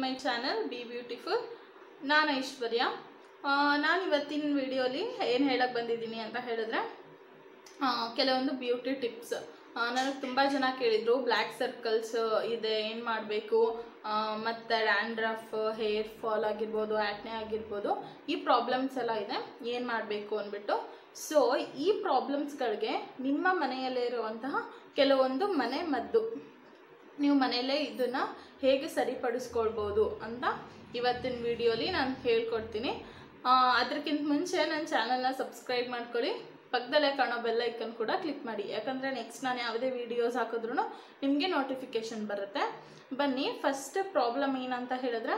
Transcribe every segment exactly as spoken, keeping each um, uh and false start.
My channel B beautiful. ನಾನು ಐಶ್ವರ್ಯ. ನಾನು ಇವತ್ತಿನ ವಿಡಿಯೋಲಿ ಏನು ಹೇಳಕ್ಕೆ ಬಂದಿದ್ದೀನಿ ಅಂತ ಹೇಳಿದ್ರೆ ಕೆಲವೊಂದು ಬ್ಯೂಟಿ ಟಿಪ್ಸ್. ನನಗೆ ತುಂಬ ಜನ ಕೇಳಿದರು, ಬ್ಲ್ಯಾಕ್ ಸರ್ಕಲ್ಸ್ ಇದೆ, ಏನು ಮಾಡಬೇಕು, ಮತ್ತು ಡ್ಯಾಂಡ್ರಫ್, ಹೇರ್ ಫಾಲ್ ಆಗಿರ್ಬೋದು, ಆ್ಯಕ್ನೆ ಆಗಿರ್ಬೋದು, ಈ ಪ್ರಾಬ್ಲಮ್ಸ್ ಎಲ್ಲ ಇದೆ, ಏನು ಮಾಡಬೇಕು ಅಂದ್ಬಿಟ್ಟು. ಸೊ ಈ ಪ್ರಾಬ್ಲಮ್ಸ್ಗಳಿಗೆ ನಿಮ್ಮ ಮನೆಯಲ್ಲೇ ಇರುವಂತಹ ಕೆಲವೊಂದು ಮನೆ ಮದ್ದು, ನೀವು ಮನೆಯಲ್ಲೇ ಇದನ್ನು ಹೇಗೆ ಸರಿಪಡಿಸ್ಕೊಳ್ಬೋದು ಅಂತ ಇವತ್ತಿನ ವಿಡಿಯೋಲಿ ನಾನು ಹೇಳ್ಕೊಡ್ತೀನಿ. ಅದಕ್ಕಿಂತ ಮುಂಚೆ ನನ್ನ ಚಾನಲ್ನ ಸಬ್ಸ್ಕ್ರೈಬ್ ಮಾಡ್ಕೊಳ್ಳಿ, ಪಕ್ಕದಲ್ಲೇ ಕಾಣೋ ಬೆಲ್ ಐಕನ್ ಕೂಡ ಕ್ಲಿಕ್ ಮಾಡಿ, ಯಾಕಂದರೆ ನೆಕ್ಸ್ಟ್ ನಾನು ಯಾವುದೇ ವೀಡಿಯೋಸ್ ಹಾಕಿದ್ರೂ ನಿಮಗೆ ನೋಟಿಫಿಕೇಷನ್ ಬರುತ್ತೆ. ಬನ್ನಿ, ಫಸ್ಟ್ ಪ್ರಾಬ್ಲಮ್ ಏನಂತ ಹೇಳಿದ್ರೆ,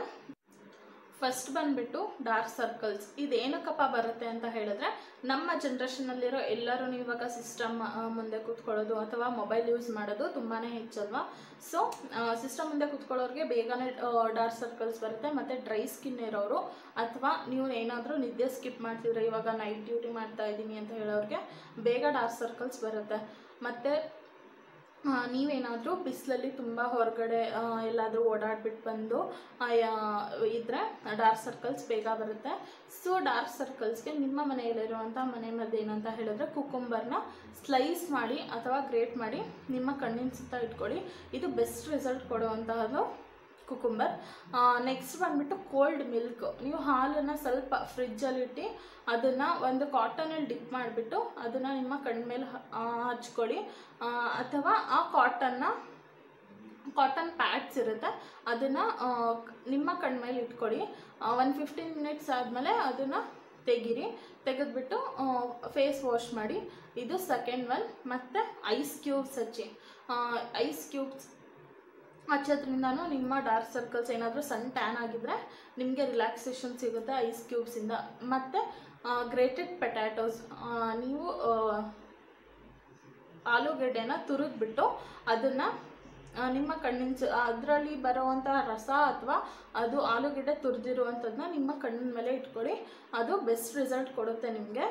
ಫಸ್ಟ್ ಬಂದುಬಿಟ್ಟು ಡಾರ್ಕ್ ಸರ್ಕಲ್ಸ್. ಇದೇನಕ್ಕಪ್ಪ ಬರುತ್ತೆ ಅಂತ ಹೇಳಿದ್ರೆ, ನಮ್ಮ ಜನ್ರೇಷನಲ್ಲಿರೋ ಎಲ್ಲರೂ ಇವಾಗ ಸಿಸ್ಟಮ್ ಮುಂದೆ ಕೂತ್ಕೊಳ್ಳೋದು ಅಥವಾ ಮೊಬೈಲ್ ಯೂಸ್ ಮಾಡೋದು ತುಂಬಾ ಹೆಚ್ಚಲ್ವಾ. ಸೊ ಸಿಸ್ಟಮ್ ಮುಂದೆ ಕೂತ್ಕೊಳ್ಳೋರಿಗೆ ಬೇಗನೆ ಡಾರ್ಕ್ ಸರ್ಕಲ್ಸ್ ಬರುತ್ತೆ. ಮತ್ತು ಡ್ರೈ ಸ್ಕಿನ್ ಇರೋರು ಅಥವಾ ನೀವು ಏನಾದರೂ ನಿದ್ದೆ ಸ್ಕಿಪ್ ಮಾಡ್ತಿದ್ರೆ, ಇವಾಗ ನೈಟ್ ಡ್ಯೂಟಿ ಮಾಡ್ತಾ ಇದ್ದೀನಿ ಅಂತ ಹೇಳೋರಿಗೆ ಬೇಗ ಡಾರ್ಕ್ ಸರ್ಕಲ್ಸ್ ಬರುತ್ತೆ. ಮತ್ತು ನೀವೇನಾದರೂ ಬಿಸಿಲಲ್ಲಿ ತುಂಬ ಹೊರಗಡೆ ಎಲ್ಲಾದರೂ ಓಡಾಡ್ಬಿಟ್ಟು ಬಂದು ಇದ್ದರೆ ಡಾರ್ಕ್ ಸರ್ಕಲ್ಸ್ ಬೇಗ ಬರುತ್ತೆ. ಸೊ ಡಾರ್ಕ್ ಸರ್ಕಲ್ಸ್ಗೆ ನಿಮ್ಮ ಮನೆಯಲ್ಲಿರುವಂಥ ಮನೆ ಮದ್ದು ಏನಂತ ಹೇಳಿದ್ರೆ, ಕುಕುಂಬರ್ನ ಸ್ಲೈಸ್ ಮಾಡಿ ಅಥವಾ ಗ್ರೇಟ್ ಮಾಡಿ ನಿಮ್ಮ ಕಣ್ಣಿನ ಸುತ್ತ ಇಟ್ಕೊಳ್ಳಿ. ಇದು ಬೆಸ್ಟ್ ರಿಸಲ್ಟ್ ಕೊಡುವಂತಹದ್ದು ಕುಕುಂಬರ್. ನೆಕ್ಸ್ಟ್ ಬಂದುಬಿಟ್ಟು ಕೋಲ್ಡ್ ಮಿಲ್ಕ್. ನೀವು ಹಾಲನ್ನು ಸ್ವಲ್ಪ ಫ್ರಿಜ್ಜಲ್ಲಿಟ್ಟು ಅದನ್ನು ಒಂದು ಕಾಟನಲ್ಲಿ ಡಿಪ್ ಮಾಡಿಬಿಟ್ಟು ಅದನ್ನು ನಿಮ್ಮ ಕಣ್ಣ ಮೇಲೆ ಹಚ್ಕೊಳ್ಳಿ. ಅಥವಾ ಆ ಕಾಟನ್ನ ಕಾಟನ್ ಪ್ಯಾಡ್ಸ್ ಇರುತ್ತೆ, ಅದನ್ನು ನಿಮ್ಮ ಕಣ್ಣ ಮೇಲೆ ಇಟ್ಕೊಳ್ಳಿ. ಒಂದು ಫಿಫ್ಟೀನ್ ಮಿನಿಟ್ಸ್ ಆದಮೇಲೆ ಅದನ್ನು ತೆಗೀರಿ. ತೆಗೆದ್ಬಿಟ್ಟು ಫೇಸ್ ವಾಶ್ ಮಾಡಿ. ಇದು ಸೆಕೆಂಡ್ ಒನ್. ಮತ್ತು ಐಸ್ ಕ್ಯೂಬ್ಸ್ ಹಚ್ಚಿ. ಐಸ್ ಕ್ಯೂಬ್ಸ್ ಹಚ್ಚೋದ್ರಿಂದನೂ ನಿಮ್ಮ ಡಾರ್ಕ್ ಸರ್ಕಲ್ಸ್ ಏನಾದರೂ ಸಣ್ಣ ಟ್ಯಾನ್ ಆಗಿದ್ದರೆ ನಿಮಗೆ ರಿಲ್ಯಾಕ್ಸೇಷನ್ ಸಿಗುತ್ತೆ ಐಸ್ ಕ್ಯೂಬ್ಸಿಂದ. ಮತ್ತು ಗ್ರೇಟೆಡ್ ಪೊಟ್ಯಾಟೋಸ್, ನೀವು ಆಲೂಗಡ್ಡೆನ ತುರಿದ್ಬಿಟ್ಟು ಅದನ್ನು ನಿಮ್ಮ ಕಣ್ಣಿನ ಸು ಅದರಲ್ಲಿ ಬರುವಂಥ ರಸ ಅಥವಾ ಅದು ಆಲೂಗಡ್ಡೆ ತುರಿದಿರುವಂಥದ್ದನ್ನ ನಿಮ್ಮ ಕಣ್ಣಿನ ಮೇಲೆ ಇಟ್ಕೊಳ್ಳಿ. ಅದು ಬೆಸ್ಟ್ ರಿಸಲ್ಟ್ ಕೊಡುತ್ತೆ ನಿಮಗೆ.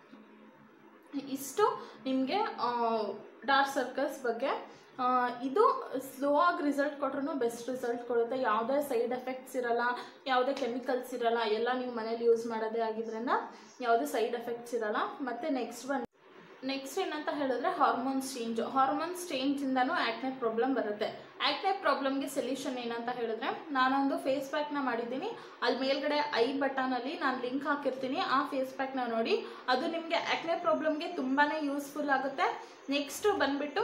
ಇಷ್ಟು ನಿಮಗೆ ಡಾರ್ಕ್ ಸರ್ಕಲ್ಸ್ ಬಗ್ಗೆ. ಇದು ಸ್ಲೋ ಆಗಿ ರಿಸಲ್ಟ್ ಕೊಟ್ರೂ ಬೆಸ್ಟ್ ರಿಸಲ್ಟ್ ಕೊಡುತ್ತೆ. ಯಾವುದೇ ಸೈಡ್ ಎಫೆಕ್ಟ್ಸ್ ಇರಲ್ಲ, ಯಾವುದೇ ಕೆಮಿಕಲ್ಸ್ ಇರಲ್ಲ. ಎಲ್ಲ ನೀವು ಮನೇಲಿ ಯೂಸ್ ಮಾಡೋದೇ ಆಗಿದ್ರಿಂದ ಯಾವುದೇ ಸೈಡ್ ಎಫೆಕ್ಟ್ಸ್ ಇರಲ್ಲ. ಮತ್ತು ನೆಕ್ಸ್ಟ್ ಬಂದು ನೆಕ್ಸ್ಟ್ ಏನಂತ ಹೇಳಿದ್ರೆ ಹಾರ್ಮೋನ್ಸ್ ಚೇಂಜ್. ಹಾರ್ಮೋನ್ಸ್ ಚೇಂಜಿಂದನೂ ಆ್ಯಕ್ನೆ ಪ್ರಾಬ್ಲಮ್ ಬರುತ್ತೆ. ಆ್ಯಕ್ನೆ ಪ್ರಾಬ್ಲಮ್ಗೆ ಸೊಲ್ಯೂಷನ್ ಏನಂತ ಹೇಳಿದ್ರೆ, ನಾನೊಂದು ಫೇಸ್ ಪ್ಯಾಕ್ನ ಮಾಡಿದ್ದೀನಿ. ಅಲ್ಲಿ ಮೇಲ್ಗಡೆ ಐ ಬಟನಲ್ಲಿ ನಾನು ಲಿಂಕ್ ಹಾಕಿರ್ತೀನಿ. ಆ ಫೇಸ್ ಪ್ಯಾಕ್ನ ನೋಡಿ, ಅದು ನಿಮಗೆ ಆ್ಯಕ್ನೆ ಪ್ರಾಬ್ಲಮ್ಗೆ ತುಂಬಾ ಯೂಸ್ಫುಲ್ ಆಗುತ್ತೆ. ನೆಕ್ಸ್ಟು ಬಂದುಬಿಟ್ಟು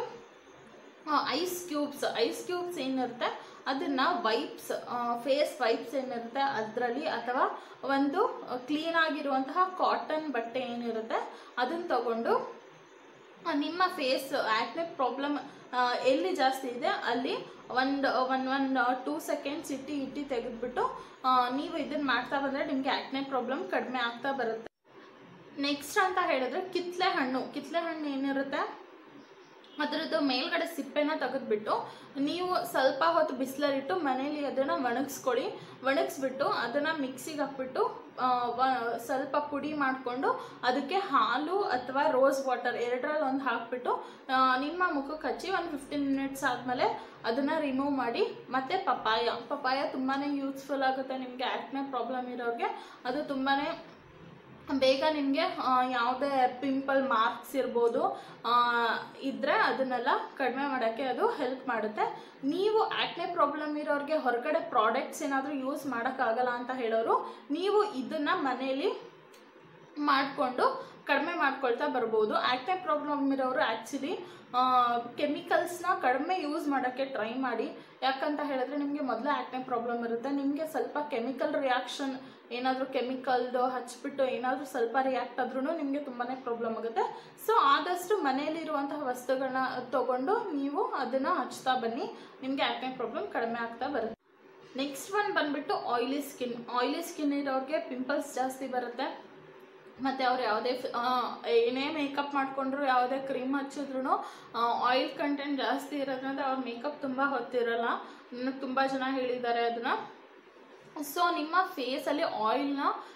ಐಸ್ ಕ್ಯೂಬ್ಸ್. ಐಸ್ ಕ್ಯೂಬ್ಸ್ ಏನಿರುತ್ತೆ ಅದನ್ನು ವೈಪ್ಸ್, ಫೇಸ್ ವೈಪ್ಸ್ ಏನಿರುತ್ತೆ ಅದರಲ್ಲಿ, ಅಥವಾ ಒಂದು ಕ್ಲೀನಾಗಿರುವಂತಹ ಕಾಟನ್ ಬಟ್ಟೆ ಏನಿರುತ್ತೆ ಅದನ್ನು ತಗೊಂಡು ನಿಮ್ಮ ಫೇಸ್ ಆ್ಯಕ್ನೆ ಪ್ರಾಬ್ಲಮ್ ಎಲ್ಲಿ ಜಾಸ್ತಿ ಇದೆ ಅಲ್ಲಿ ಒಂದು ಒನ್ ಒನ್ ಟೂ ಸೆಕೆಂಡ್ಸ್ ಇಟ್ಟು ಇಟ್ಟು ತೆಗೆದುಬಿಟ್ಟು ನೀವು ಇದನ್ನು ಮಾಡ್ತಾ ಬಂದರೆ ನಿಮಗೆ ಆ್ಯಕ್ನೆ ಪ್ರಾಬ್ಲಮ್ ಕಡಿಮೆ ಆಗ್ತಾ ಬರುತ್ತೆ. ನೆಕ್ಸ್ಟ್ ಅಂತ ಹೇಳಿದ್ರೆ ಕಿತ್ತಳೆ ಹಣ್ಣು. ಕಿತ್ತಳೆ ಹಣ್ಣು ಏನಿರುತ್ತೆ ಅದರದ್ದು ಮೇಲ್ಗಡೆ ಸಿಪ್ಪೆನ ತೆಗೆದುಬಿಟ್ಟು ನೀವು ಸ್ವಲ್ಪ ಹೊತ್ತು ಬಿಸಿಲಲ್ಲಿಟ್ಟು ಮನೇಲಿ ಅದನ್ನು ಒಣಗಿಸ್ಕೊಳ್ಳಿ. ಒಣಗಿಸ್ಬಿಟ್ಟು ಅದನ್ನು ಮಿಕ್ಸಿಗೆ ಹಾಕ್ಬಿಟ್ಟು ಸ್ವಲ್ಪ ಪುಡಿ ಮಾಡಿಕೊಂಡು ಅದಕ್ಕೆ ಹಾಲು ಅಥವಾ ರೋಸ್ ವಾಟರ್ ಎರಡರಲ್ಲಿ ಒಂದು ಹಾಕ್ಬಿಟ್ಟು ನಿಮ್ಮ ಮುಖಕ್ಕೆ ಹಚ್ಚಿ ಒಂದು ಫಿಫ್ಟೀನ್ ಮಿನಿಟ್ಸ್ ಆದಮೇಲೆ ಅದನ್ನು ರಿಮೂವ್ ಮಾಡಿ. ಮತ್ತು ಪಪಾಯ. ಪಪಾಯ ತುಂಬಾ ಯೂಸ್ಫುಲ್ ಆಗುತ್ತೆ ನಿಮಗೆ ಆ್ಯಕ್ನೆ ಪ್ರಾಬ್ಲಮ್ ಇರೋರಿಗೆ. ಅದು ತುಂಬಾ ಬೇಗ ನಿಮಗೆ ಯಾವುದೇ ಪಿಂಪಲ್ ಮಾರ್ಕ್ಸ್ ಇರ್ಬೋದು ಇದ್ದರೆ ಅದನ್ನೆಲ್ಲ ಕಡಿಮೆ ಮಾಡೋಕ್ಕೆ ಅದು ಹೆಲ್ಪ್ ಮಾಡುತ್ತೆ. ನೀವು ಆ್ಯಕ್ನೆ ಪ್ರಾಬ್ಲಮ್ ಇರೋರಿಗೆ ಹೊರಗಡೆ ಪ್ರಾಡಕ್ಟ್ಸ್ ಏನಾದರೂ ಯೂಸ್ ಮಾಡೋಕ್ಕಾಗಲ್ಲ ಅಂತ ಹೇಳೋರು, ನೀವು ಇದನ್ನು ಮನೇಲಿ ಮಾಡಿಕೊಂಡು ಕಡಿಮೆ ಮಾಡ್ಕೊಳ್ತಾ ಬರ್ಬೋದು. ಆ್ಯಕ್ನೆ ಪ್ರಾಬ್ಲಮ್ ಇರೋರು ಆ್ಯಕ್ಚುಲಿ ಕೆಮಿಕಲ್ಸ್ನ ಕಡಿಮೆ ಯೂಸ್ ಮಾಡೋಕ್ಕೆ ಟ್ರೈ ಮಾಡಿ. ಯಾಕಂತ ಹೇಳಿದ್ರೆ ನಿಮಗೆ ಮೊದಲೇ ಆ್ಯಕ್ನೆ ಪ್ರಾಬ್ಲಮ್ ಇರುತ್ತೆ, ನಿಮಗೆ ಸ್ವಲ್ಪ ಕೆಮಿಕಲ್ ರಿಯಾಕ್ಷನ್ ಏನಾದರೂ ಕೆಮಿಕಲ್ದು ಹಚ್ಬಿಟ್ಟು ಏನಾದರೂ ಸ್ವಲ್ಪ ರಿಯಾಕ್ಟ್ ಆದ್ರೂ ನಿಮಗೆ ತುಂಬಾ ಪ್ರಾಬ್ಲಮ್ ಆಗುತ್ತೆ. ಸೊ ಆದಷ್ಟು ಮನೆಯಲ್ಲಿರುವಂತಹ ವಸ್ತುಗಳನ್ನ ತೊಗೊಂಡು ನೀವು ಅದನ್ನು ಹಚ್ತಾ ಬನ್ನಿ, ನಿಮಗೆ ಆ್ಯಕ್ನೆ ಪ್ರಾಬ್ಲಮ್ ಕಡಿಮೆ ಆಗ್ತಾ ಬರುತ್ತೆ. ನೆಕ್ಸ್ಟ್ ಒನ್ ಬಂದುಬಿಟ್ಟು ಆಯಿಲಿ ಸ್ಕಿನ್. ಆಯಿಲಿ ಸ್ಕಿನ್ ಇರೋರಿಗೆ ಪಿಂಪಲ್ಸ್ ಜಾಸ್ತಿ ಬರುತ್ತೆ. ಮತ್ತು ಅವ್ರು ಯಾವುದೇ ಏನೇ ಮೇಕಪ್ ಮಾಡಿಕೊಂಡ್ರು, ಯಾವುದೇ ಕ್ರೀಮ್ ಹಚ್ಚಿದ್ರು ಆಯಿಲ್ ಕಂಟೆಂಟ್ ಜಾಸ್ತಿ ಇರೋದ್ರಿಂದ ಅವ್ರ ಮೇಕಪ್ ತುಂಬ ಹೊತ್ತಿರಲ್ಲ. ನನಗೆ ತುಂಬ ಜನ ಹೇಳಿದ್ದಾರೆ ಅದನ್ನು. ಸೊ ನಿಮ್ಮ ಫೇಸಲ್ಲಿ ಆಯಿಲ್ನ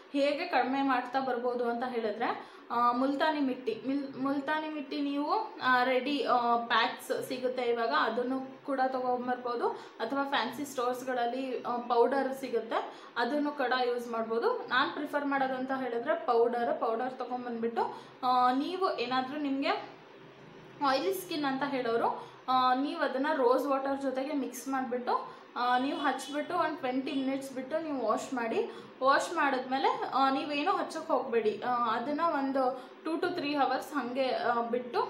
ಹೇಗೆ ಕಡಿಮೆ ಮಾಡ್ತಾ ಬರ್ಬೋದು ಅಂತ ಹೇಳಿದ್ರೆ ಮುಲ್ತಾನಿ ಮಿಟ್ಟಿ ಮಿಲ್ ಮುಲ್ತಾನಿ ಮಿಟ್ಟಿ ನೀವು ರೆಡಿ ಪ್ಯಾಕ್ಸ್ ಸಿಗುತ್ತೆ ಇವಾಗ, ಅದನ್ನು ಕೂಡ ತೊಗೊಂಬರ್ಬೋದು. ಅಥವಾ ಫ್ಯಾನ್ಸಿ ಸ್ಟೋರ್ಸ್ಗಳಲ್ಲಿ ಪೌಡರ್ ಸಿಗುತ್ತೆ, ಅದನ್ನು ಕೂಡ ಯೂಸ್ ಮಾಡ್ಬೋದು. ನಾನು ಪ್ರಿಫರ್ ಮಾಡೋದು ಅಂತ ಹೇಳಿದ್ರೆ ಪೌಡರ್ ಪೌಡರ್ ತೊಗೊಂಬಂದ್ಬಿಟ್ಟು ನೀವು ಏನಾದರೂ ನಿಮಗೆ ಆಯಿಲಿ ಸ್ಕಿನ್ ಅಂತ ಹೇಳೋರು ನೀವು ಅದನ್ನು ರೋಸ್ ವಾಟರ್ ಜೊತೆಗೆ ಮಿಕ್ಸ್ ಮಾಡಿಬಿಟ್ಟು ನೀವು ಹಚ್ಬಿಟ್ಟು ಒಂದು ಟ್ವೆಂಟಿ ಮಿನಿಟ್ಸ್ ಬಿಟ್ಟು ನೀವು ವಾಶ್ ಮಾಡಿ. ವಾಶ್ ಮಾಡಿದ್ಮೇಲೆ ನೀವೇನೂ ಹಚ್ಚೋಕ್ಕೆ ಹೋಗಬೇಡಿ, ಅದನ್ನು ಒಂದು ಟೂ ಟು ತ್ರೀ ಅವರ್ಸ್ ಹಾಗೆ ಬಿಟ್ಟು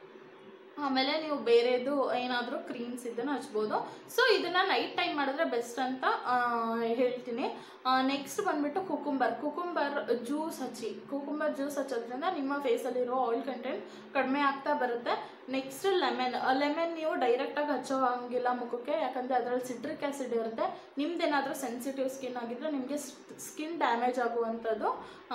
ಆಮೇಲೆ ನೀವು ಬೇರೆದು ಏನಾದರೂ ಕ್ರೀಮ್ಸ್ ಇದನ್ನು ಹಚ್ಬೋದು. ಸೊ ಇದನ್ನು ನೈಟ್ ಟೈಮ್ ಮಾಡಿದ್ರೆ ಬೆಸ್ಟ್ ಅಂತ ಹೇಳ್ತೀನಿ. ನೆಕ್ಸ್ಟ್ ಬಂದುಬಿಟ್ಟು ಕುಕುಂಬರ್ ಕುಕುಂಬರ್ ಜ್ಯೂಸ್ ಹಚ್ಚಿ. ಕುಕುಂಬರ್ ಜ್ಯೂಸ್ ಹಚ್ಚೋದ್ರಿಂದ ನಿಮ್ಮ ಫೇಸಲ್ಲಿರೋ ಆಯಿಲ್ ಕಂಟೆಂಟ್ ಕಡಿಮೆ ಆಗ್ತಾ ಬರುತ್ತೆ. ನೆಕ್ಸ್ಟ್ ಲೆಮನ್ ಲೆಮನ್ ನೀವು ಡೈರೆಕ್ಟಾಗಿ ಹಚ್ಚೋ ಹಂಗಿಲ್ಲ ಮುಖಕ್ಕೆ, ಯಾಕಂದರೆ ಅದರಲ್ಲಿ ಸಿಟ್ರಿಕ್ ಆ್ಯಸಿಡ್ ಇರುತ್ತೆ. ನಿಮ್ದೇನಾದರೂ ಸೆನ್ಸಿಟಿವ್ ಸ್ಕಿನ್ ಆಗಿದ್ದರೆ ನಿಮಗೆ ಸ್ಕಿನ್ ಡ್ಯಾಮೇಜ್ ಆಗುವಂಥದ್ದು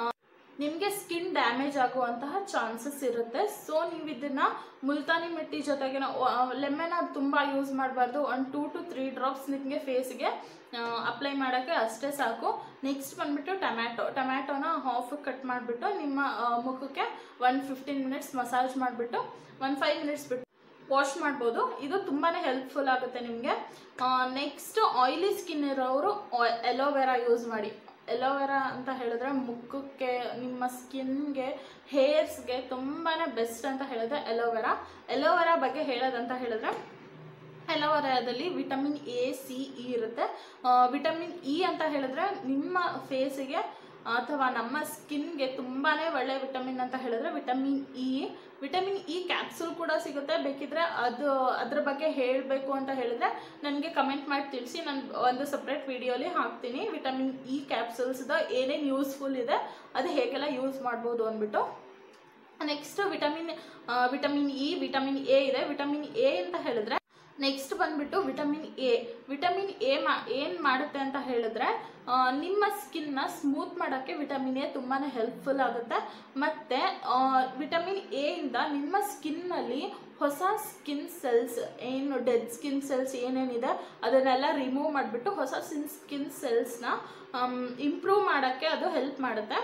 ನಿಮಗೆ ಸ್ಕಿನ್ ಡ್ಯಾಮೇಜ್ ಆಗುವಂತಹ ಚಾನ್ಸಸ್ ಇರುತ್ತೆ. ಸೊ ನೀವು ಇದನ್ನು ಮುಲ್ತಾನಿ ಮಿಟ್ಟಿ ಜೊತೆಗೆ ಲೆಮನ್ ಅದು ತುಂಬ ಯೂಸ್ ಮಾಡಬಾರ್ದು. ಒಂದು ಟೂ ಟು ತ್ರೀ ಡ್ರಾಪ್ಸ್ ನಿಮಗೆ ಫೇಸ್ಗೆ ಅಪ್ಲೈ ಮಾಡೋಕ್ಕೆ ಅಷ್ಟೇ ಸಾಕು. ನೆಕ್ಸ್ಟ್ ಬಂದುಬಿಟ್ಟು ಟೊಮ್ಯಾಟೊ ಟೊಮ್ಯಾಟೊನ ಹಾಫ್ ಕಟ್ ಮಾಡಿಬಿಟ್ಟು ನಿಮ್ಮ ಮುಖಕ್ಕೆ ಒನ್ ಫಿಫ್ಟೀನ್ ಮಿನಿಟ್ಸ್ ಮಸಾಜ್ ಮಾಡಿಬಿಟ್ಟು ಒನ್ ಫೈವ್ ಮಿನಿಟ್ಸ್ ಬಿಟ್ಟು ವಾಶ್ ಮಾಡ್ಬೋದು. ಇದು ತುಂಬಾ ಹೆಲ್ಪ್ಫುಲ್ ಆಗುತ್ತೆ ನಿಮಗೆ. ನೆಕ್ಸ್ಟ್ ಆಯಿಲಿ ಸ್ಕಿನ್ ಇರೋರು ಎಲೋವೆರಾ ಯೂಸ್ ಮಾಡಿ. ಎಲೋವೆರಾ ಅಂತ ಹೇಳಿದ್ರೆ ಮುಖಕ್ಕೆ, ನಿಮ್ಮ ಸ್ಕಿನ್ಗೆ, ಹೇರ್ಸ್ಗೆ ತುಂಬಾ ಬೆಸ್ಟ್ ಅಂತ ಹೇಳಿದ್ರೆ ಎಲೋವೆರಾ. ಎಲೋವೆರಾ ಬಗ್ಗೆ ಹೇಳೋದಂತ ಹೇಳಿದ್ರೆ ಎಲೋವೆರಾದಲ್ಲಿ ವಿಟಮಿನ್ ಎ ಸಿ ಇ ಇರುತ್ತೆ. ವಿಟಮಿನ್ ಇ ಅಂತ ಹೇಳಿದ್ರೆ ನಿಮ್ಮ ಫೇಸಿಗೆ ಅಥವಾ ನಮ್ಮ ಸ್ಕಿನ್ಗೆ ತುಂಬಾ ಒಳ್ಳೆಯ ವಿಟಮಿನ್ ಅಂತ ಹೇಳಿದ್ರೆ vitamin E. Vitamin E capsule ಕೂಡ ಸಿಗುತ್ತೆ, ಬೇಕಿದ್ರೆ ಅದು ಅದ್ರ ಬಗ್ಗೆ ಹೇಳಬೇಕು ಅಂತ ಹೇಳಿದ್ರೆ ನನಗೆ ಕಮೆಂಟ್ ಮಾಡಿ ತಿಳಿಸಿ, ನಾನು ಒಂದು ಸಪ್ರೇಟ್ ವಿಡಿಯೋಲಿ ಹಾಕ್ತೀನಿ. ವಿಟಮಿನ್ ಇ ಕ್ಯಾಪ್ಸೂಲ್ಸ್ದ ಏನೇನು ಯೂಸ್ಫುಲ್ ಇದೆ ಅದು ಹೇಗೆಲ್ಲ ಯೂಸ್ ಮಾಡ್ಬೋದು ಅಂದ್ಬಿಟ್ಟು. Next vitamin vitamin E vitamin A ಇದೆ. ವಿಟಮಿನ್ ಎ ಅಂತ ಹೇಳಿದ್ರೆ ನೆಕ್ಸ್ಟ್ ಬಂದುಬಿಟ್ಟು ವಿಟಮಿನ್ ಎ ವಿಟಮಿನ್ ಎ ಮಾ ಏನು ಮಾಡುತ್ತೆ ಅಂತ ಹೇಳಿದ್ರೆ ನಿಮ್ಮ ಸ್ಕಿನ್ನ ಸ್ಮೂತ್ ಮಾಡೋಕ್ಕೆ ವಿಟಮಿನ್ ಎ ತುಂಬಾ ಹೆಲ್ಪ್ಫುಲ್ ಆಗುತ್ತೆ. ಮತ್ತು ವಿಟಮಿನ್ ಎ ಇಂದ ನಿಮ್ಮ ಸ್ಕಿನ್ನಲ್ಲಿ ಹೊಸ ಸ್ಕಿನ್ ಸೆಲ್ಸ್, ಏನು ಡೆಡ್ ಸ್ಕಿನ್ ಸೆಲ್ಸ್ ಏನೇನಿದೆ ಅದನ್ನೆಲ್ಲ ರಿಮೂವ್ ಮಾಡಿಬಿಟ್ಟು ಹೊಸ ಸ್ಕಿನ್ ಸೆಲ್ಸ್ನ ಇಂಪ್ರೂವ್ ಮಾಡೋಕ್ಕೆ ಅದು ಹೆಲ್ಪ್ ಮಾಡುತ್ತೆ.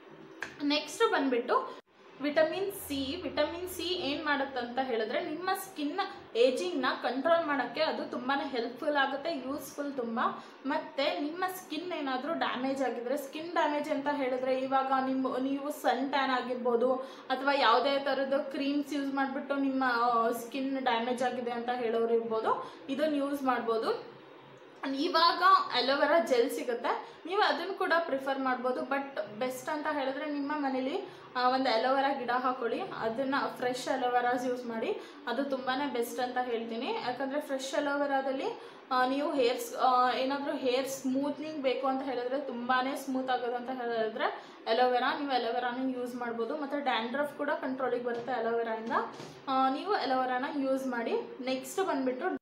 ನೆಕ್ಸ್ಟ್ ಬಂದುಬಿಟ್ಟು ವಿಟಮಿನ್ ಸಿ ವಿಟಮಿನ್ ಸಿ ಏನು ಮಾಡುತ್ತೆ ಅಂತ ಹೇಳಿದ್ರೆ ನಿಮ್ಮ ಸ್ಕಿನ್ ಏಜಿಂಗ್ನ ಕಂಟ್ರೋಲ್ ಮಾಡೋಕ್ಕೆ ಅದು ತುಂಬಾ ಹೆಲ್ಪ್ಫುಲ್ ಆಗುತ್ತೆ, ಯೂಸ್ಫುಲ್ ತುಂಬ. ಮತ್ತು ನಿಮ್ಮ ಸ್ಕಿನ್ ಏನಾದರೂ ಡ್ಯಾಮೇಜ್ ಆಗಿದ್ರೆ, ಸ್ಕಿನ್ ಡ್ಯಾಮೇಜ್ ಅಂತ ಹೇಳಿದ್ರೆ ಇವಾಗ ನಿಮ್ಮ ನೀವು ಸನ್ ಟ್ಯಾನ್ ಆಗಿರ್ಬೋದು ಅಥವಾ ಯಾವುದೇ ಥರದ ಕ್ರೀಮ್ಸ್ ಯೂಸ್ ಮಾಡಿಬಿಟ್ಟು ನಿಮ್ಮ ಸ್ಕಿನ್ ಡ್ಯಾಮೇಜ್ ಆಗಿದೆ ಅಂತ ಹೇಳೋರು ಇರ್ಬೋದು, ಇದನ್ನು ಯೂಸ್ ಮಾಡ್ಬೋದು. ಇವಾಗ ಅಲೋವೆರಾ ಜೆಲ್ ಸಿಗುತ್ತೆ, ನೀವು ಅದನ್ನು ಕೂಡ ಪ್ರಿಫರ್ ಮಾಡ್ಬೋದು. ಬಟ್ ಬೆಸ್ಟ್ ಅಂತ ಹೇಳಿದ್ರೆ ನಿಮ್ಮ ಮನೇಲಿ ಒಂದು ಅಲೋವೆರಾ ಗಿಡ ಹಾಕೊಳ್ಳಿ, ಅದನ್ನು ಫ್ರೆಶ್ ಅಲೋವೆರಾಸ್ ಯೂಸ್ ಮಾಡಿ, ಅದು ತುಂಬಾ ಬೆಸ್ಟ್ ಅಂತ ಹೇಳ್ತೀನಿ. ಯಾಕಂದರೆ ಫ್ರೆಶ್ ಅಲೋವೆರಾದಲ್ಲಿ ನೀವು ಹೇರ್ಸ್ ಏನಾದರೂ ಹೇರ್ ಸ್ಮೂತ್ನಿಂಗ್ ಬೇಕು ಅಂತ ಹೇಳಿದ್ರೆ, ತುಂಬಾ ಸ್ಮೂತ್ ಆಗೋದು ಅಂತ ಹೇಳಿದ್ರೆ ಅಲೋವೆರಾ ನೀವು ಅಲೋವೆರಾನ ಯೂಸ್ ಮಾಡ್ಬೋದು. ಮತ್ತು ಡ್ಯಾಂಡ್ರಫ್ ಕೂಡ ಕಂಟ್ರೋಲಿಗೆ ಬರುತ್ತೆ ಅಲೋವೆರಾಯಿಂದ, ನೀವು ಅಲೋವೆರಾನ ಯೂಸ್ ಮಾಡಿ. ನೆಕ್ಸ್ಟ್ ಬಂದುಬಿಟ್ಟು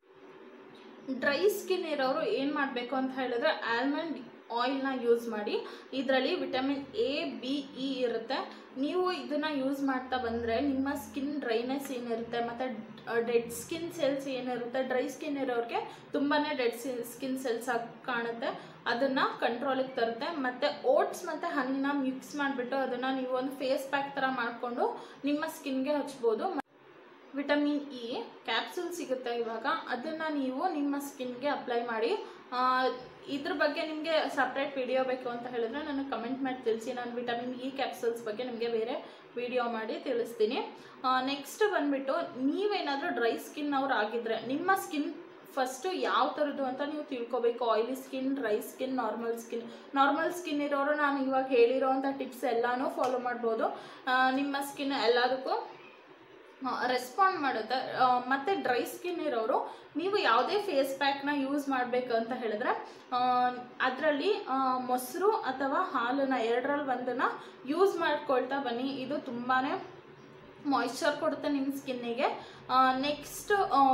ಡ್ರೈ ಸ್ಕಿನ್ ಇರೋರು ಏನು ಮಾಡಬೇಕು ಅಂತ ಹೇಳಿದ್ರೆ ಆಲ್ಮಂಡ್ ಆಯಿಲ್ನ ಯೂಸ್ ಮಾಡಿ. ಇದರಲ್ಲಿ ವಿಟಮಿನ್ ಎ ಬಿ ಇ ಇರುತ್ತೆ. ನೀವು ಇದನ್ನು ಯೂಸ್ ಮಾಡ್ತಾ ಬಂದರೆ ನಿಮ್ಮ ಸ್ಕಿನ್ ಡ್ರೈನೆಸ್ ಏನಿರುತ್ತೆ ಮತ್ತು ಡೆಡ್ ಸ್ಕಿನ್ ಸೆಲ್ಸ್ ಏನಿರುತ್ತೆ, ಡ್ರೈ ಸ್ಕಿನ್ ಇರೋರಿಗೆ ತುಂಬಾ ಡೆಡ್ ಸ್ಕಿನ್ ಸೆಲ್ಸ್ ಆಗಿ ಕಾಣುತ್ತೆ, ಅದನ್ನು ಕಂಟ್ರೋಲಿಗೆ ತರುತ್ತೆ. ಮತ್ತು ಓಟ್ಸ್ ಮತ್ತು ಹಣ್ಣನ್ನ ಮಿಕ್ಸ್ ಮಾಡಿಬಿಟ್ಟು ಅದನ್ನು ನೀವು ಒಂದು ಫೇಸ್ ಪ್ಯಾಕ್ ಥರ ಮಾಡಿಕೊಂಡು ನಿಮ್ಮ ಸ್ಕಿನ್ಗೆ ಹಚ್ಬೋದು. ವಿಟಮಿನ್ ಇ ಕ್ಯಾಪ್ಸೂಲ್ ಸಿಗುತ್ತೆ ಇವಾಗ, ಅದನ್ನು ನೀವು ನಿಮ್ಮ ಸ್ಕಿನ್ಗೆ ಅಪ್ಲೈ ಮಾಡಿ. ಇದ್ರ ಬಗ್ಗೆ ನಿಮಗೆ ಸಪ್ರೇಟ್ ವಿಡಿಯೋ ಬೇಕು ಅಂತ ಹೇಳಿದ್ರೆ ನನಗೆ ಕಮೆಂಟ್ ಮಾಡಿ ತಿಳಿಸಿ, ನಾನು ವಿಟಮಿನ್ ಇ ಕ್ಯಾಪ್ಸೂಲ್ಸ್ ಬಗ್ಗೆ ನಿಮಗೆ ಬೇರೆ ವಿಡಿಯೋ ಮಾಡಿ ತಿಳಿಸ್ತೀನಿ. ನೆಕ್ಸ್ಟ್ ಬಂದುಬಿಟ್ಟು ನೀವೇನಾದರೂ ಡ್ರೈ ಸ್ಕಿನ್ ಅವ್ರು ಆಗಿದ್ದರೆ ನಿಮ್ಮ ಸ್ಕಿನ್ ಫಸ್ಟು ಯಾವ ಥರದ್ದು ಅಂತ ನೀವು ತಿಳ್ಕೊಬೇಕು. Oily skin, dry skin, normal skin. Normal skin ಇರೋರು ನಾನು ಇವಾಗ ಹೇಳಿರೋ ಅಂಥ ಟಿಪ್ಸ್ ಎಲ್ಲನೂ ಫಾಲೋ ಮಾಡ್ಬೋದು. ನಿಮ್ಮ ಸ್ಕಿನ್ ಎಲ್ಲದಕ್ಕೂ ರೆಸ್ಪಾಂಡ್ ಮಾಡುತ್ತೆ. ಮತ್ತು ಡ್ರೈ ಸ್ಕಿನ್ ಇರೋರು ನೀವು ಯಾವುದೇ ಫೇಸ್ ಪ್ಯಾಕ್ನ ಯೂಸ್ ಮಾಡಬೇಕು ಅಂತ ಹೇಳಿದ್ರೆ ಅದರಲ್ಲಿ ಮೊಸರು ಅಥವಾ ಹಾಲನ್ನು ಎರಡರಲ್ಲಿ ಒಂದನ್ನು ಯೂಸ್ ಮಾಡ್ಕೊಳ್ತಾ ಬನ್ನಿ. ಇದು ತುಂಬಾ ಮಾಯ್ಶ್ಚರ್ ಕೊಡುತ್ತೆ ನಿಮ್ಮ ಸ್ಕಿನ್ನಿಗೆ. ನೆಕ್ಸ್ಟ್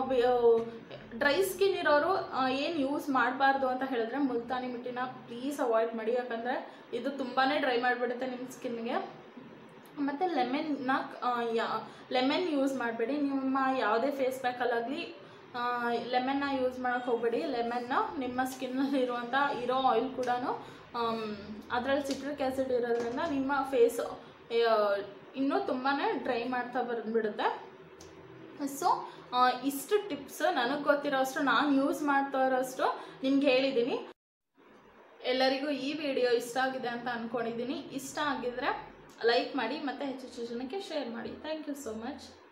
ಡ್ರೈ ಸ್ಕಿನ್ ಇರೋರು ಏನು ಯೂಸ್ ಮಾಡಬಾರ್ದು ಅಂತ ಹೇಳಿದ್ರೆ ಮುಲ್ತಾನಿ ಮಿಟ್ಟಿನ ಪ್ಲೀಸ್ ಅವಾಯ್ಡ್ ಮಾಡಿ, ಯಾಕಂದರೆ ಇದು ತುಂಬಾ ಡ್ರೈ ಮಾಡಿಬಿಡುತ್ತೆ ನಿಮ್ಮ ಸ್ಕಿನ್ನಿಗೆ. ಮತ್ತು ಲೆಮನ್ನ ಯಾ ಲೆಮನ್ ಯೂಸ್ ಮಾಡಬೇಡಿ. ನಿಮ್ಮ ಯಾವುದೇ ಫೇಸ್ ಪ್ಯಾಕಲ್ಲಾಗಲಿ ಲೆಮನ್ನ ಯೂಸ್ ಮಾಡೋಕ್ಕೆ ಹೋಗಬೇಡಿ. ಲೆಮನ್ನ ನಿಮ್ಮ ಸ್ಕಿನ್ನಲ್ಲಿ ಇರುವಂಥ ಇರೋ ಆಯಿಲ್ ಕೂಡ ಅದರಲ್ಲಿ ಸಿಟ್ರಿಕ್ ಆ್ಯಸಿಡ್ ಇರೋದ್ರಿಂದ ನಿಮ್ಮ ಫೇಸ್ ಇನ್ನೂ ತುಂಬಾ ಡ್ರೈ ಮಾಡ್ತಾ ಬಂದುಬಿಡುತ್ತೆ. ಸೊ ಇಷ್ಟು ಟಿಪ್ಸ್ ನನಗೆ ಗೊತ್ತಿರೋ ಅಷ್ಟು ನಾನು ಯೂಸ್ ಮಾಡ್ತಾ ಇರೋಷ್ಟು ನಿಮ್ಗೆ ಹೇಳಿದ್ದೀನಿ. ಎಲ್ಲರಿಗೂ ಈ ವಿಡಿಯೋ ಇಷ್ಟ ಆಗಿದೆ ಅಂತ ಅಂದ್ಕೊಂಡಿದ್ದೀನಿ. ಇಷ್ಟ ಆಗಿದ್ರೆ ಲೈಕ್ ಮಾಡಿ ಮತ್ತು ಹೆಚ್ಚು ಹೆಚ್ಚು ಜನಕ್ಕೆ ಶೇರ್ ಮಾಡಿ. Thank you so much.